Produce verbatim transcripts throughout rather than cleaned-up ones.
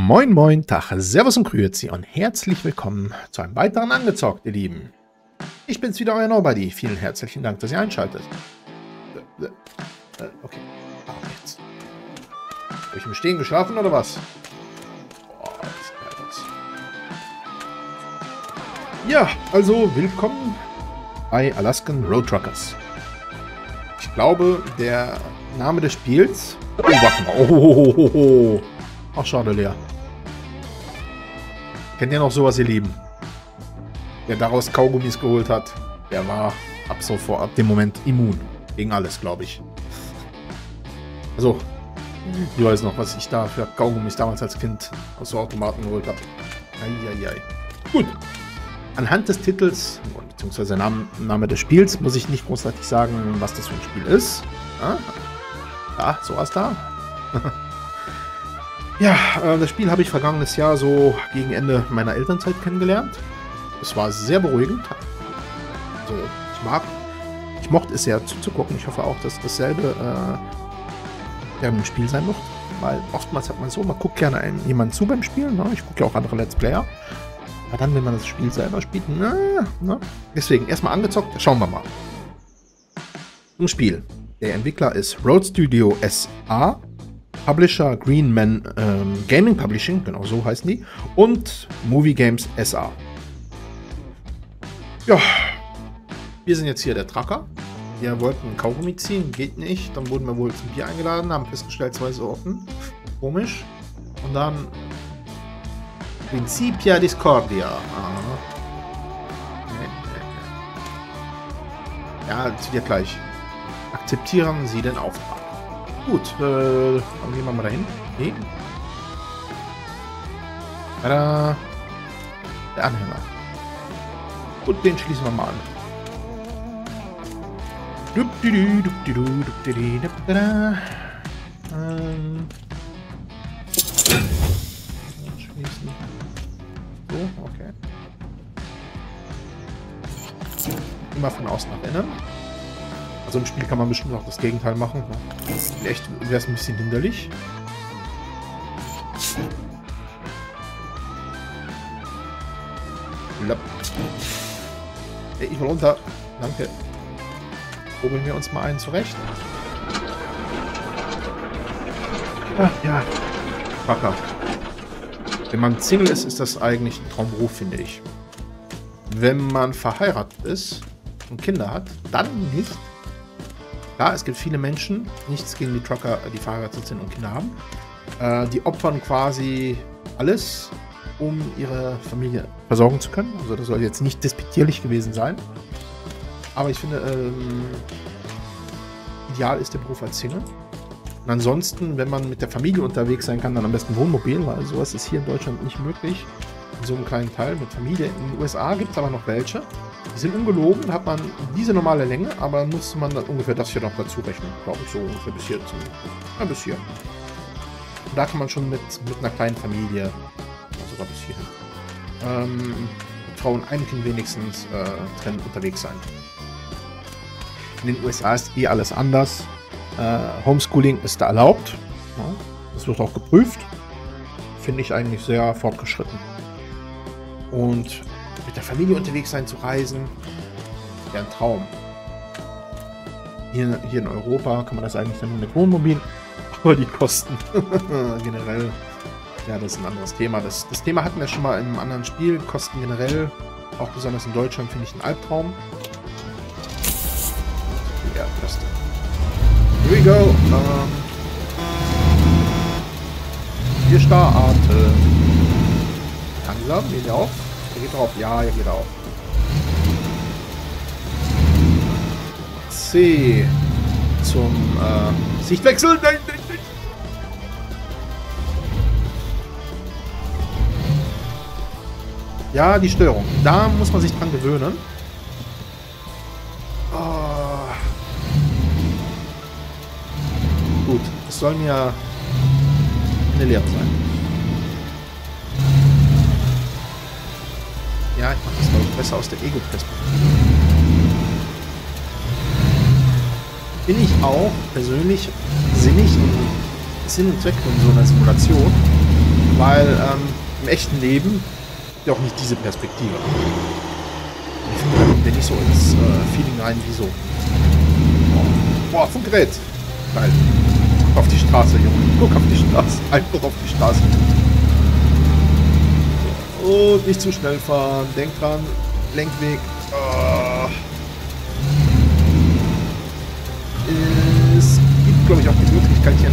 Moin Moin, Tag, Servus und Grüezi und herzlich willkommen zu einem weiteren Angezockt, ihr Lieben. Ich bin's wieder, euer Nobody. Vielen herzlichen Dank, dass ihr einschaltet. Äh, äh, okay, ah, jetzt. Habe ich im Stehen geschlafen oder was? Boah, das sieht geil aus. Ja, also willkommen bei Alaskan Road Truckers. Ich glaube, der Name des Spiels... Oh, warte mal. Oh, oh, oh, oh. Ach, schade, Lea. Kennt ihr noch sowas, ihr Lieben? Der daraus Kaugummis geholt hat, der war ab sofort, ab dem Moment immun. Gegen alles, glaube ich. Also, ich weiß noch, was ich da für Kaugummis damals als Kind aus so Automaten geholt habe. Eieiei. Gut. Anhand des Titels, beziehungsweise Name, Name des Spiels, muss ich nicht großartig sagen, was das für ein Spiel ist. Ja, ja sowas da. Ja, äh, das Spiel habe ich vergangenes Jahr so gegen Ende meiner Elternzeit kennengelernt. Es war sehr beruhigend. Also, ich mag, ich mochte es sehr zuzugucken. Ich hoffe auch, dass dasselbe äh, ja, im Spiel sein wird. Weil oftmals hat man so, man guckt gerne einen, jemanden zu beim Spielen. Ne? Ich gucke ja auch andere Let's Player. Aber dann, wenn man das Spiel selber spielt, na, na. Deswegen erstmal angezockt, schauen wir mal. Ein Spiel. Der Entwickler ist Road Studio S A. Publisher Green Man ähm, Gaming Publishing, genau so heißen die, und Movie Games S A. Ja, wir sind jetzt hier der Trucker. Wir wollten Kaugummi ziehen, geht nicht. Dann wurden wir wohl zum Bier eingeladen, haben festgestellt, zwei so offen. Komisch. Und dann Principia Discordia. Aha. Ja, zu dir gleich. Akzeptieren Sie den Auftrag. Gut, äh, dann gehen wir mal dahin. Nee. Tada. Der Anhänger. Gut, den schließen wir mal an. Ähm. Schließen. So, okay. Immer von außen nach innen. Also im Spiel kann man bestimmt auch das Gegenteil machen. Echt wäre es ein bisschen hinderlich. Hey, ich will runter. Danke. Probieren wir uns mal einen zurecht. Ach ja. Trucker. Wenn man Single ist, ist das eigentlich ein Traumberuf, finde ich. Wenn man verheiratet ist und Kinder hat, dann nicht. Ja, es gibt viele Menschen, nichts gegen die Trucker, die verheiratet sind und Kinder haben, äh, die opfern quasi alles, um ihre Familie versorgen zu können. Also das soll jetzt nicht despektierlich gewesen sein. Aber ich finde, ähm, ideal ist der Beruf als Single. Und ansonsten, wenn man mit der Familie unterwegs sein kann, dann am besten Wohnmobil, weil sowas ist hier in Deutschland nicht möglich. In so einem kleinen Teil mit Familie. In den U S A gibt es aber noch welche. Die sind ungelogen, hat man diese normale Länge, aber muss man dann ungefähr das hier noch dazu rechnen. Glaube ich, so ungefähr bis hier. Zum, ja, bis hier. Und da kann man schon mit, mit einer kleinen Familie, sogar bis hierhin, ähm, mit Frau und einem Kind wenigstens äh, trennen unterwegs sein. In den U S A ist eh alles anders. Äh, Homeschooling ist da erlaubt. Ja, das wird auch geprüft. Finde ich eigentlich sehr fortgeschritten. Und mit der Familie unterwegs sein, zu reisen, wäre ein Traum. Hier, hier in Europa kann man das eigentlich dann mit Wohnmobil, aber die Kosten generell, ja, das ist ein anderes Thema. Das, das Thema hatten wir schon mal in einem anderen Spiel. Kosten generell, auch besonders in Deutschland, finde ich ein Albtraum. Ja, Kosten. Here we go. Ähm, wir starten. Langsam, geht der auf? Der geht drauf. Ja, er geht auf. C. Zum äh, Sichtwechsel. Nein, nein, nein. Ja, die Störung. Da muss man sich dran gewöhnen. Oh. Gut, es soll mir eine Lehre sein. Ja, ich mache das, glaube ich, besser aus der Ego-Perspektive. Bin ich auch persönlich sinnig und Sinn und Zweck in so einer Simulation, Weil ähm, im echten Leben ja auch nicht diese Perspektive. Ich finde, da kommt der nicht so ins äh, Feeling rein wie so. Oh. Boah, Funkgerät. Geil. Guck auf die Straße, Junge. Guck auf die Straße. Einfach auf die Straße. Und nicht zu schnell fahren. Denk dran. Lenkweg. Oh. Es gibt, glaube ich, auch die Möglichkeit, hier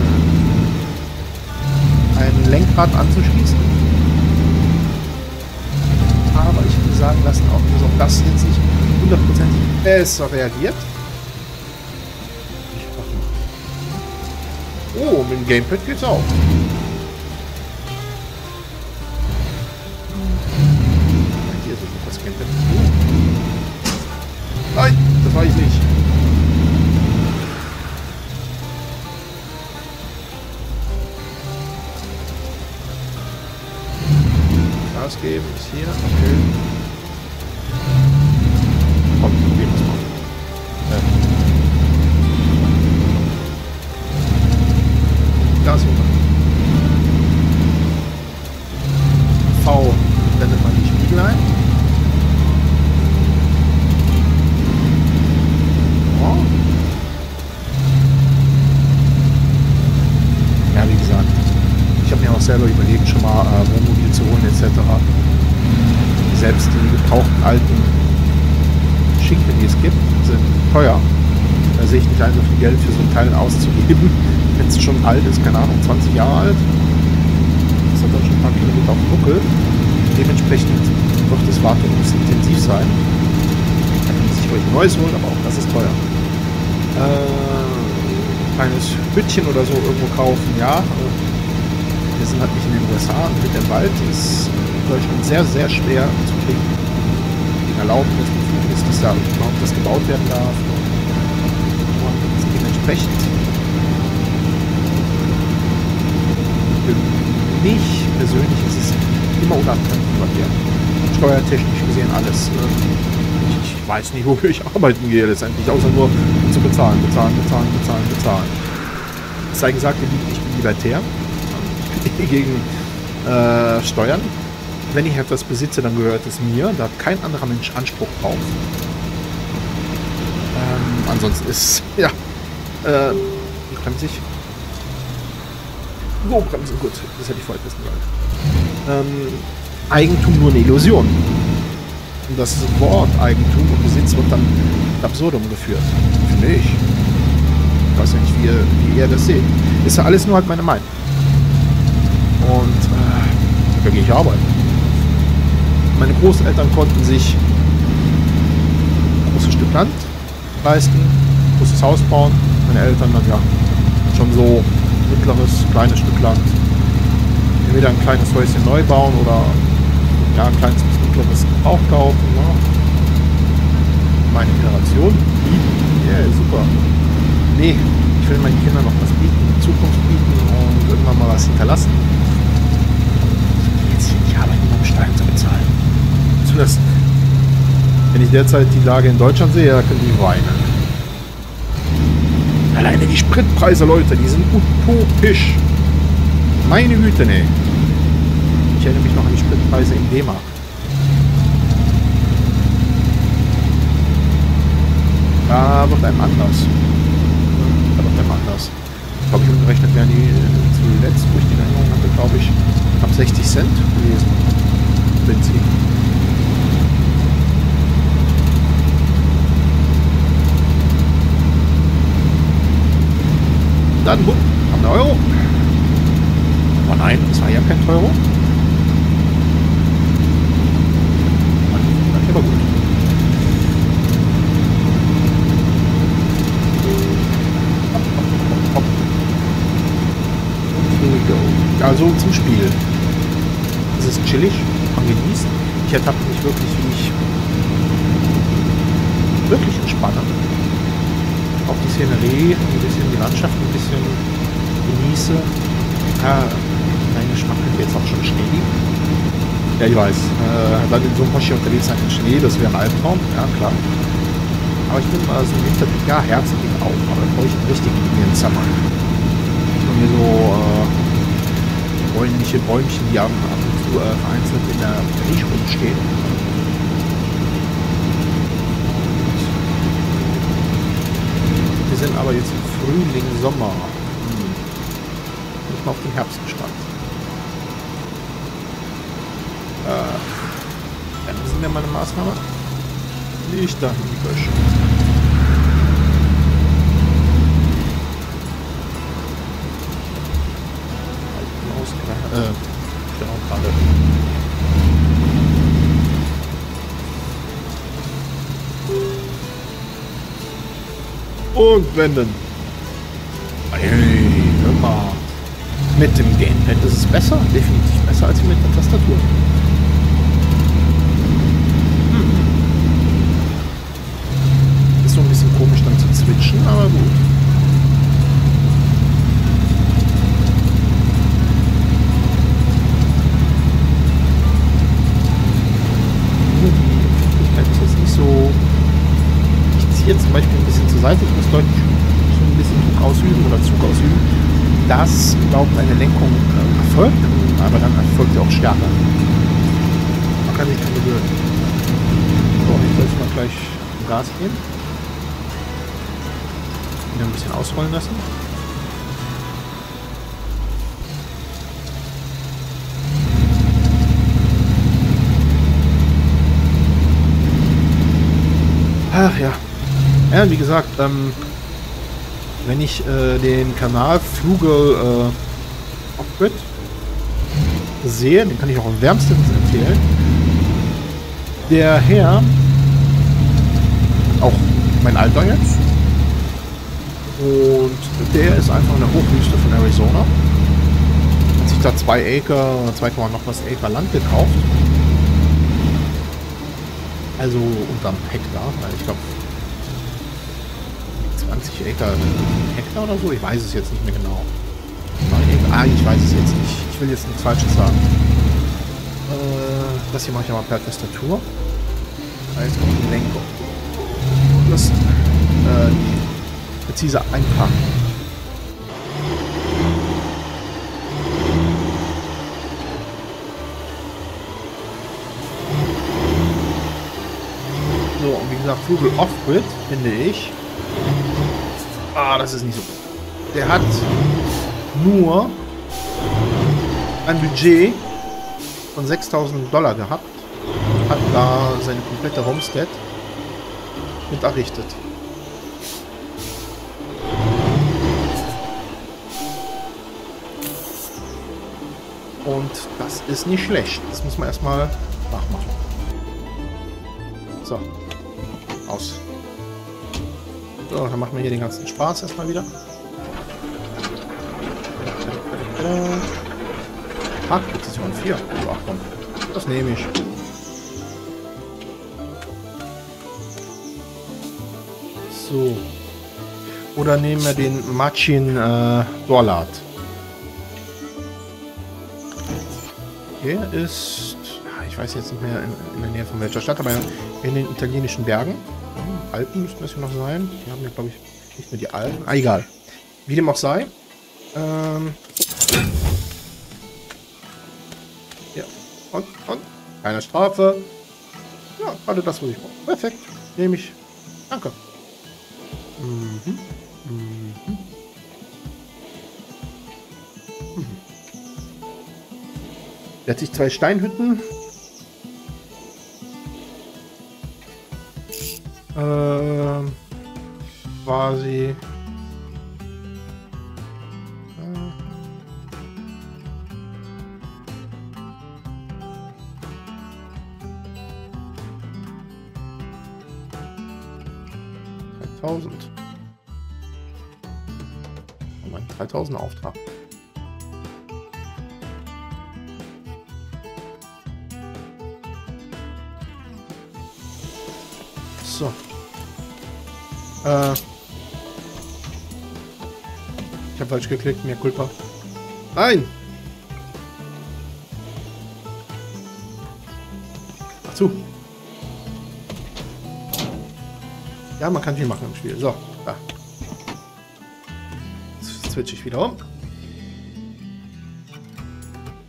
eine, ein Lenkrad anzuschließen. Aber ich würde sagen lassen, auch dass auch das jetzt nicht hundertprozentig besser reagiert. Oh, mit dem Gamepad geht's auch. Hier ist noch das Gamepad. Nein, das war ich nicht. Gas geben ist hier. Okay. Komm, probieren wir es mal. Ja. Gas hoch. V blendet man die Spiegel ein. Oh. Ja, wie gesagt, ich habe mir auch selber überlegt, schon mal äh, Wohnmobil zu holen et cetera. Selbst die gebrauchten alten Schinken, die es gibt, sind teuer. Da sehe ich nicht ein, so viel Geld für so ein Teil auszugeben, wenn es schon alt ist, keine Ahnung, zwanzig Jahre alt. Das hat dann schon ein paar Kilometer auf dem Buckel. Dementsprechend wird das Warten intensiv sein. Da kann man sich ruhig Neues holen, aber auch das ist teuer. Äh, kleines Hütchen oder so irgendwo kaufen, ja. Wir sind halt nicht in den U S A und mit dem Wald ist in Deutschland sehr, sehr schwer zu kriegen. Die Erlaubnis, Befugnis, dass da überhaupt das gebaut werden darf. Und dementsprechend für mich persönlich ist es immer unattraktiver hier. Steuertechnisch gesehen alles. Ich, ich weiß nicht, wofür ich arbeiten gehe letztendlich, außer nur um zu bezahlen, bezahlen, bezahlen, bezahlen, bezahlen. Es sei gesagt, ich bin libertär. Gegen äh, Steuern. Wenn ich etwas besitze, dann gehört es mir, da hat kein anderer Mensch Anspruch drauf. Ähm, ansonsten ist, ja, äh, wie bremse ich? So, bremse, gut, das hätte ich vorher wissen sollen. Ähm, Eigentum nur eine Illusion. Und das Wort Eigentum und Besitz wird dann absurdum geführt. Finde ich. Ich weiß ja nicht, wie ihr, wie ihr das seht. Ist ja alles nur halt meine Meinung. Und äh, da gehe ich arbeiten. Meine Großeltern konnten sich ein großes Stück Land leisten, ein großes Haus bauen. Meine Eltern dann ja schon so mittleres, kleines Stück Land. Entweder ein kleines Häuschen neu bauen oder ja, ein kleines bis mittleres Gebrauch kaufen. Ja. Meine Generation, die, ja, yeah, super. Nee, ich will meinen Kindern noch was bieten, Zukunft bieten und irgendwann mal was hinterlassen. Jetzt hier nicht arbeiten, um Steuern zu bezahlen. Zumindest, wenn ich derzeit die Lage in Deutschland sehe, da können die weinen. Alleine die Spritpreise, Leute, die sind utopisch. Meine Güte, ne. Ich erinnere mich noch an die Spritpreise in D-Mark. Da wird einem anders. Da wird einem anders. Ich glaube, ich umgerechnet werden die zuletzt, wo ich die Erinnerung hatte, glaube ich, ab sechzig Cent gewesen. Benzin. Dann, bumm, haben wir Euro. Oh nein, das war ja kein Euro. Das ist aber gut. Also zum Spiel. Es ist chillig, man genießt. Ich ertappe mich wirklich, wie ich wirklich entspanne. Auch die Szenerie, ein bisschen die Landschaft, ein bisschen genieße. Ja, mein Geschmack könnte jetzt auch schon Schnee geben. Ja, ich weiß. Äh, dann in so einem Hoshi unterwegs sein in Schnee, das wäre ein Albtraum. Ja, klar. Aber ich bin mal so im Winter, ja, Herbst geht auch, aber da brauche ich einen richtigen Indian Summer. Nicht nur hier so, äh, bläuliche Bäumchen, die ab und zu äh, vereinzelt in der Milch rumstehen. Wir sind aber jetzt im Frühling, Sommer. Hm. Nicht mal auf den Herbst gespannt. Äh, dann sind wir mal eine Maßnahme. Nicht da in die Büsche. Äh, genau, gerade. Und wenden. Hey, hör mal. Mit dem Gamepad ist es besser. Definitiv besser als mit der Tastatur. Hm. Ist so ein bisschen komisch dann zu switchen, aber gut. So, ich ziehe zum Beispiel ein bisschen zur Seite, ich muss deutlich so ein bisschen Druck ausüben oder Zug ausüben, dass überhaupt eine Lenkung äh, erfolgt, aber dann erfolgt sie auch stärker. Man kann sich dran gewöhnen. So, jetzt soll ich mal gleich Gas geben. Wieder ein bisschen ausrollen lassen. Ach ja. Ja, wie gesagt, ähm, wenn ich äh, den Kanal Flugel äh, Off-Grid sehe, den kann ich auch am wärmstens empfehlen. Der Herr, auch mein Alter jetzt, und der ist einfach in der Hochwüste von Arizona. Hat sich da zwei Acre oder zwei Komma noch was Acre Land gekauft. Also unterm Hektar, weil ich glaube zwanzig Acre Hektar oder so, ich weiß es jetzt nicht mehr genau. Ah, ich weiß es jetzt nicht. Ich will jetzt nichts Falsches sagen. Äh, das hier mache ich aber per Tastatur. Da jetzt kommt die Lenkung. Das äh, präzise einpacken. So, und wie gesagt, Flugel Off-Grid, finde ich. Ah, das ist nicht so gut. Der hat nur ein Budget von sechstausend Dollar gehabt. Hat da seine komplette Homestead mit errichtet. Und das ist nicht schlecht. Das muss man erstmal nachmachen. So. Aus. So, dann machen wir hier den ganzen Spaß erstmal wieder. Ah, Präzision vier. So, ach komm. Das nehme ich. So. Oder nehmen wir den Machin äh, Dorlat. Der ist, ich weiß jetzt nicht mehr in, in der Nähe von welcher Stadt, aber in den italienischen Bergen. Alpen müssten das hier noch sein. Die haben ja, glaube ich, nicht mehr die Alpen. Ah, egal. Wie dem auch sei. Ähm. Ja. Und, und. Keine Strafe. Ja, gerade das, was ich brauche. Perfekt. Nehme ich. Danke. Mhm. Mhm. Mhm. Der hat sich zwei Steinhütten. Ähm. Quasi. dreitausend. Oh mein, dreitausend Auftrag. So. Äh. Ich habe falsch geklickt, mehr Culpa. Nein! Ach zu. Ja, man kann viel machen im Spiel. So, da. Jetzt switche ich wieder um.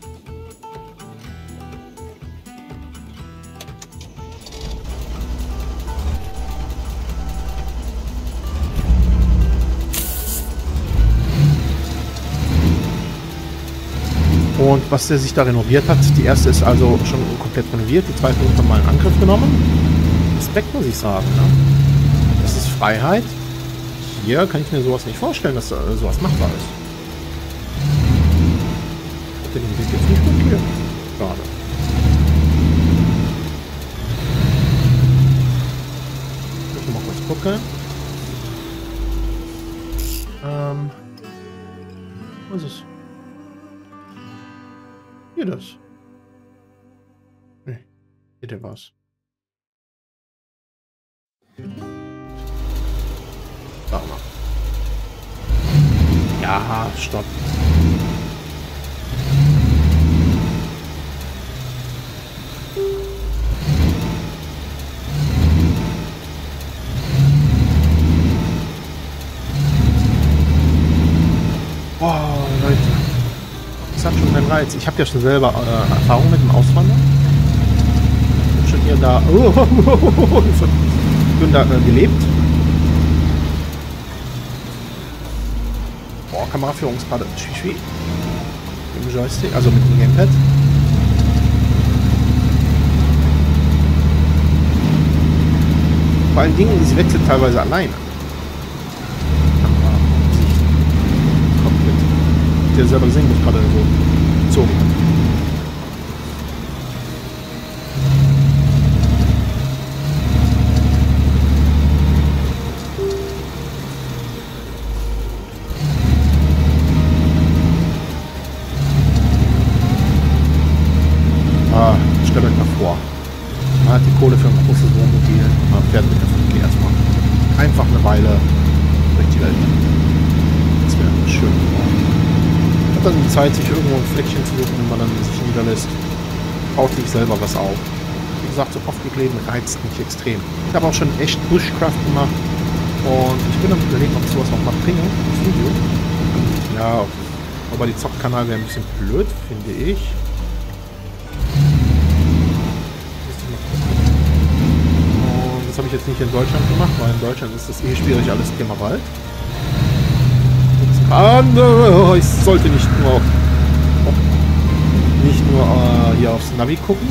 Und was der sich da renoviert hat, die erste ist also schon komplett renoviert, die zweite wird mal in Angriff genommen. Respekt, muss ich sagen. Ne? Das ist Freiheit. Hier kann ich mir sowas nicht vorstellen, dass äh, sowas machbar ist. Hat der den Weg jetzt nicht blockiert? Schade. Ich muss mal kurz gucken. Ähm. Was ist es? Hier das. Nee, hier der war's. Warte mal. Ja, stopp. Boah, Leute. Das hat schon seinen Reiz. Ich habe ja schon selber äh, Erfahrung mit dem Auswandern. Ich habe schon hier da, oh, oh, oh, oh, ich bin da äh, gelebt. Boah, Kameraführung ist gerade schwierig. Mit dem Joystick, also mit dem Gamepad. Vor allen Dingen, sie wechselt teilweise alleine. Der selber gesehen, was gerade so gezogen hat. Ah, stellt euch mal vor. Man hat die Kohle für ein großes Wohnmobil, man fährt mit der fünf G erstmal einfach eine Weile durch die Welt. Das wäre schön geworden. Hat dann die Zeit, sich irgendwo ein Fleckchen zu suchen, wo man dann sich niederlässt. Baut sich selber was auf. Wie gesagt, so oft Leben reizt mich extrem. Ich habe auch schon echt Bushcraft gemacht. Und ich bin am überlegen, ob ich sowas auch mal bringe. Das Video. Ja, aber die Zockkanal wäre ein bisschen blöd, finde ich. Und das habe ich jetzt nicht in Deutschland gemacht, weil in Deutschland ist das eh schwierig, alles Thema Wald. Ah, ich sollte nicht nur nicht nur äh, hier aufs Navi gucken.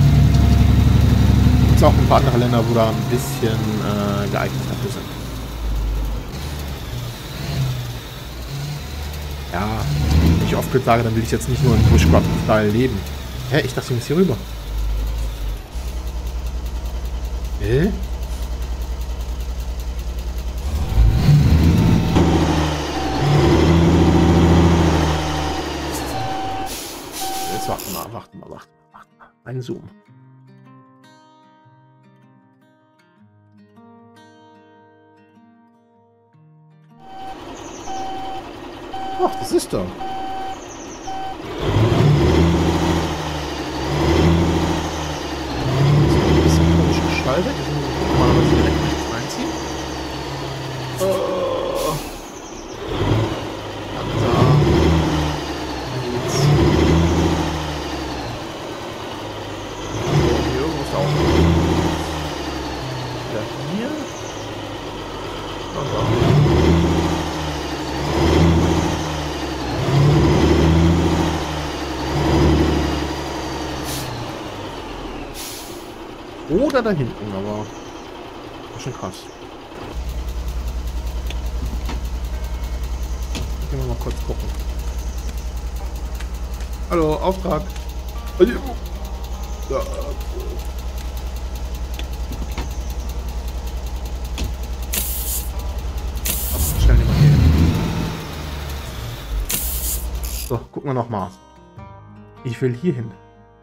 Es gibt auch ein paar andere Länder, wo da ein bisschen äh, geeignet dafür sind. Ja, wenn ich oft sage, dann will ich jetzt nicht nur in Bushcraft-Style leben. Hä, ich dachte, ich muss hier rüber. Hä? Warten mal, warten mal, warten mal, warten mal. Ein Zoom. Ach, das ist doch. Das ist ein bisschen komisch gestaltet. Wir sind normalerweise direkt rechts reinziehen. Oh. Oder da hinten, aber das ist schon krass. Gehen wir mal kurz gucken. Hallo, Auftrag. Ja. Schnell nicht mal hier hin. So, gucken wir noch mal. Ich will hier hin.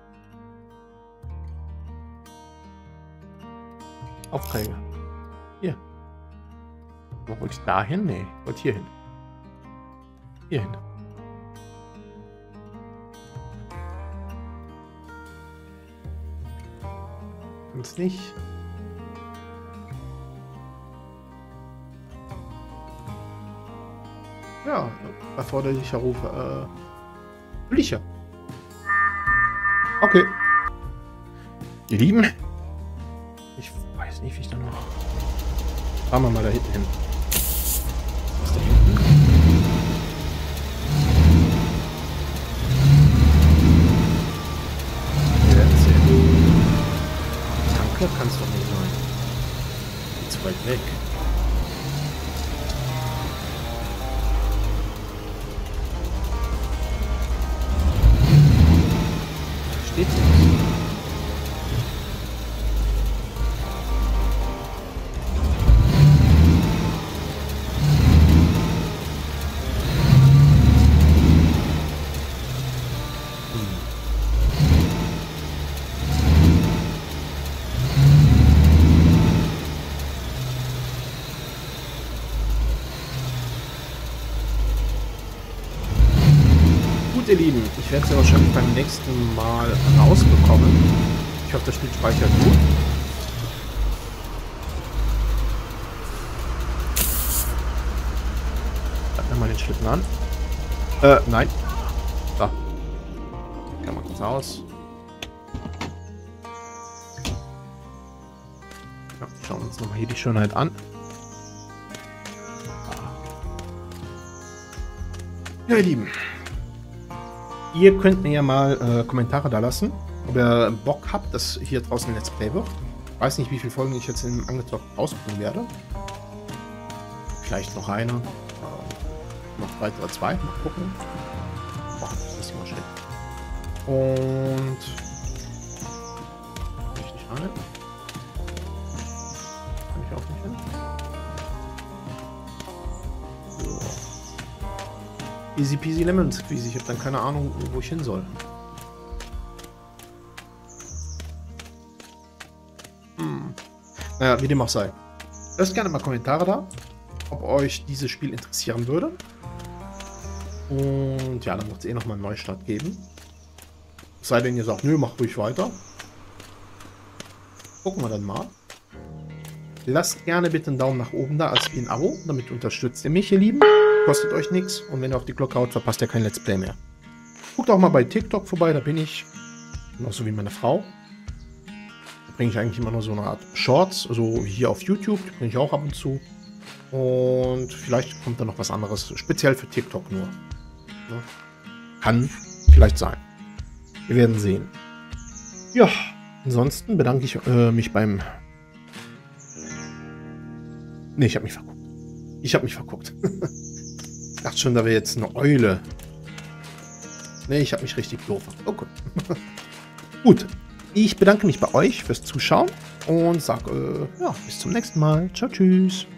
Aufträge. Hier. Wo wollte ich da hin? Nee, ich wollte hier hin. Hier hin. Kann's nicht. Ja, erforderlicher Ruf. Äh, Bücher. Okay. Ihr Lieben. Ich weiß nicht, wie ich da noch... Fahren wir mal da hinten hin. Was ist da hinten? Weg. Steht sie nicht. Ihr Lieben, ich werde es ja wahrscheinlich beim nächsten Mal rausbekommen. Ich hoffe, das Spiel speichert gut. Schalt mir mal den Schlitten an. Äh, nein. So. Kann man kurz aus. Ja, schauen wir uns nochmal hier die Schönheit an. Ja, ihr Lieben. Ihr könnt mir ja mal äh, Kommentare da lassen, ob ihr Bock habt, dass hier draußen ein Let's Play wird. Ich weiß nicht, wie viele Folgen ich jetzt im Angezockt ausbringen werde. Vielleicht noch eine. Äh, noch drei oder zwei. Mal gucken. Boah, das ist immer schlecht. Und... Kann ich nicht rein? Kann ich auch nicht hin? So. Easy peasy lemon squeezy. Ich habe dann keine Ahnung, wo ich hin soll. Hm. Naja, wie dem auch sei. Lasst gerne mal Kommentare da, ob euch dieses Spiel interessieren würde. Und ja, dann wird es eh nochmal einen Neustart geben. Es sei denn, ihr sagt, nö, macht ruhig weiter. Gucken wir dann mal. Lasst gerne bitte einen Daumen nach oben da als wie ein Abo. Damit unterstützt ihr mich, ihr Lieben. Kostet euch nichts. Und wenn ihr auf die Glocke haut, verpasst ihr kein Let's Play mehr. Guckt auch mal bei TikTok vorbei, da bin ich. Genauso wie meine Frau. Da bringe ich eigentlich immer nur so eine Art Shorts. Also hier auf YouTube, die bringe ich auch ab und zu. Und vielleicht kommt da noch was anderes. Speziell für TikTok nur. Ja. Kann vielleicht sein. Wir werden sehen. Ja, ansonsten bedanke ich äh, mich beim... Ne, ich habe mich verguckt. Ich habe mich verguckt. Ich dachte schon, da wäre jetzt eine Eule. Ne, ich habe mich richtig doof. Okay. Gut. Ich bedanke mich bei euch fürs Zuschauen und sage, äh, ja, bis zum nächsten Mal. Ciao, tschüss.